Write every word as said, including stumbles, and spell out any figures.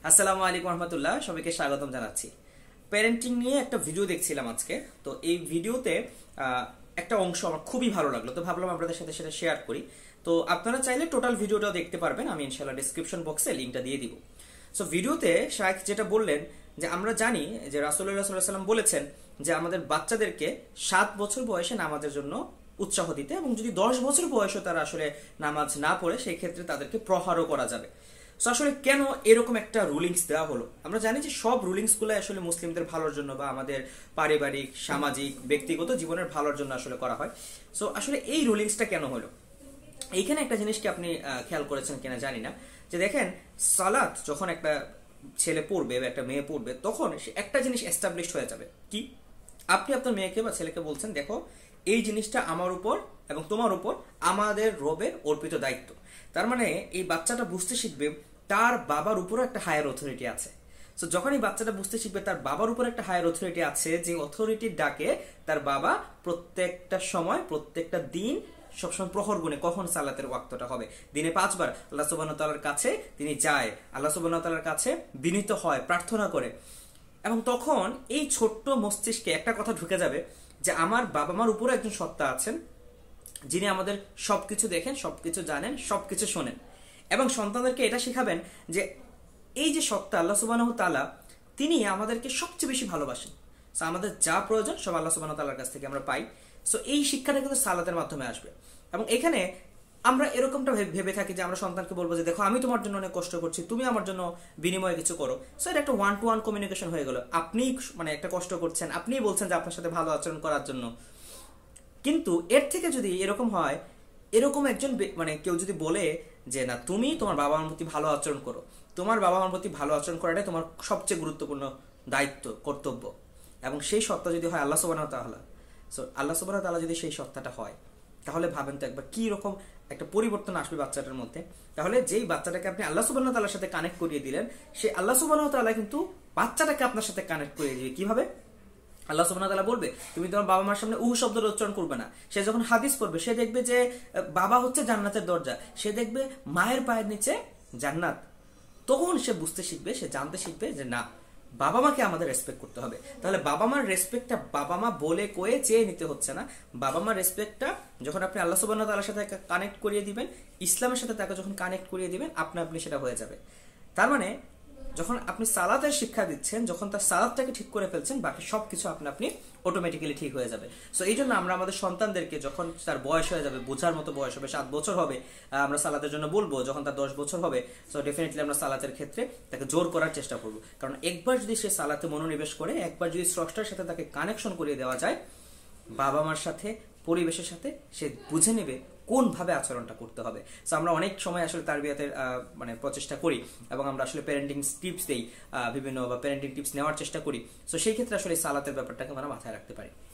আসসালামু আলাইকুম রহমতুল্লাহ, সবাইকে স্বাগতম জানাচ্ছি। প্যারেন্টিং নিয়ে একটা ভিডিও দেখছিলাম আজকে। তো এই ভিডিওতে একটা অংশ আমার খুবই ভালো লাগলো, তো ভাবলাম আপনাদের সাথে সেটা শেয়ার করি। তো আপনারা চাইলে টোটাল ভিডিওটাও দেখতে পারবেন, আমি ইনশাল্লাহ ডিসক্রিপশন বক্সে লিঙ্কটা দিয়ে দিব। সো ভিডিওতে শাইখ যেটা বললেন যে আমরা জানি যে রাসূলুল্লাহ সাল্লাল্লাহু আলাইহি ওয়াসাল্লাম বলেছেন যে আমাদের বাচ্চাদেরকে সাত বছর বয়সে নামাজের জন্য উৎসাহ দিতে, এবং যদি দশ বছর বয়সে তারা আসলে নামাজ না পড়ে সেই ক্ষেত্রে তাদেরকে প্রহারও করা যাবে। সো আসলে কেন এরকম একটা রুলিংস দেওয়া হলো? আমরা জানি যে সব রুলিংস গুলো আসলে মুসলিমদের ভালোর জন্য বা আমাদের পারিবারিক, সামাজিক, ব্যক্তিগত জীবনের ভালোর জন্য আসলে করা হয়। সো আসলে এই রুলিংসটা কেন হলো? এইখানে একটা জিনিস কি আপনি খেয়াল করেছেন কিনা জানি না, যে দেখেন সালাত যখন একটা ছেলে পড়বে বা একটা মেয়ে পড়বে, তখন একটা জিনিস এস্টাবলিশড হয়ে যাবে। কি? আপনি আপনার মেয়েকে বা ছেলেকে বলছেন, দেখো এই জিনিসটা আমার উপর এবং তোমার উপর আমাদের রবের অর্পিত দায়িত্ব। তার মানে এই বাচ্চাটা বুঝতে শিখবে তার বাবার উপরও একটা হায়ার অথরিটি আছে। সো যখন এই বাচ্চাটা বুঝতে শিখবে তার বাবার উপর একটা হায়ার অথরিটি আছে, যে অথরিটির ডাকে তার বাবা প্রত্যেকটা সময়, প্রত্যেকটা দিন, সবসময় প্রহর গুণে কখন সালাতের ওয়াক্তটা হবে, দিনে পাঁচবার আল্লাহ সুবহানাহু ওয়া তাআলার কাছে তিনি যায়, আল্লাহ সুবহানাহু ওয়া তাআলার কাছে বিনীত হয়, প্রার্থনা করে। এবং তখন এই ছোট্ট মস্তিষ্কে একটা কথা ঢুকে যাবে যে আমার বাবা মার উপরে একজন সত্তা আছেন, যিনি আমাদের সবকিছু দেখেন, সবকিছু জানেন, সবকিছু শোনেন। এবং সন্তানদেরকে এটা শিখাবেন যে এই যে সত্তা আল্লাহ সুবহানাহু ওয়া তাআলা, তিনি আমাদেরকে সবচেয়ে বেশি ভালোবাসেন। সো আমাদের যা প্রয়োজন সব আল্লাহ সুবহানাহু ওয়া তাআলার কাছ থেকে আমরা পাই। সো এই শিক্ষাটা কিন্তু সালাতের মাধ্যমে আসবে। এবং এখানে আমরা এরকমটা ভেবে থাকি যে আমরা সন্তানকে বলবো যে দেখো আমি তোমার জন্য অনেক কষ্ট করছি, তুমি আমার জন্য বিনিময়ে কিছু করো। সো এটা একটা ওয়ান টু ওয়ান কমিউনিকেশন হয়ে গেল। আপনি মানে একটা কষ্ট করছেন, আপনিই বলছেন যে আপনার সাথে ভালো আচরণ করার জন্য। কিন্তু এর থেকে যদি এরকম হয়, এরকম একজন মানে কেউ যদি বলে যে না তুমি তোমার বাবা মার প্রতি ভালো আচরণ করো, তোমার বাবা মার প্রতি ভালো আচরণ করাটাই তোমার সবচেয়ে গুরুত্বপূর্ণ দায়িত্ব, কর্তব্য, এবং সেই সত্তা যদি হয় আল্লাহ সুবহানাহু ওয়া তাআলা, সো আল্লাহ সুবহানাহু ওয়া তাআলা যদি সেই সত্তাটা হয়, তাহলে ভাবেন তো একবার কি রকম একটা পরিবর্তন আসবে বাচ্চাটার মধ্যে। তাহলে যেই বাচ্চাটাকে আপনি আল্লাহ সুবহানাহু ওয়া তাআলার সাথে কানেক্ট করিয়ে দিলেন, সেই আল্লাহ সুবহানাহু ওয়া তাআলা কিন্তু বাচ্চাটাকে আপনার সাথে কানেক্ট করিয়ে দিবে। কিভাবে? আল্লাহ সুবহানাহু ওয়া তাআলা বলবে তুমি তোমার বাবা মার সামনে উহু শব্দের উচ্চারণ করবে না। সে যখন হাদিস পড়বে, সে দেখবে যে বাবা হচ্ছে জান্নাতের দরজা, সে দেখবে মায়ের পায়ের নিচে জান্নাত। তখন সে বুঝতে শিখবে, সে জানতে শিখবে যে না, বাবা মাকে আমাদের রেসপেক্ট করতে হবে। তাহলে বাবা মার রেসপেক্টটা বাবা মা বলে কয়ে চেয়ে নিতে হচ্ছে না। বাবা মার রেসপেক্টটা যখন আপনি আল্লাহ সুবহানাহু ওয়া তাআলার সাথে কানেক্ট করিয়ে দিবেন, ইসলামের সাথে তাকে যখন কানেক্ট করিয়ে দিবেন, আপনা আপনি সেটা হয়ে যাবে। তার মানে যখন আপনি সালাতের শিক্ষা দিচ্ছেন, যখন তার সালাতটাকে ঠিক করে ফেলছেন, বাকি সবকিছু আপনা আপনি অটোমেটিক্যালি ঠিক হয়ে যাবে। সো এই জন্য আমরা আমাদের সন্তানদেরকে যখন তার বয়স হয়ে যাবে, বোঝার মতো বয়স হবে, সাত বছর হবে, আমরা সালাতের জন্য বলবো। যখন তার দশ বছর হবে, সো ডেফিনেটলি আমরা সালাতের ক্ষেত্রে তাকে জোর করার চেষ্টা করবো। কারণ একবার যদি সে সালাতে মনোনিবেশ করে, একবার যদি স্রষ্টার সাথে তাকে কানেকশন করিয়ে দেওয়া যায়, বাবা মার সাথে, পরিবেশের সাথে, সে বুঝে নেবে কোন ভাবে আচরণটা করতে হবে। সো আমরা অনেক সময় আসলে তারবিয়াতের মানে প্রচেষ্টা করি, এবং আমরা আসলে প্যারেন্টিং টিপস দেই বিভিন্ন, বা প্যারেন্টিং টিপস নেওয়ার চেষ্টা করি। সো সেই ক্ষেত্রে আসলে সালাতের ব্যাপারটাকে আমরা মাথায় রাখতে পারি।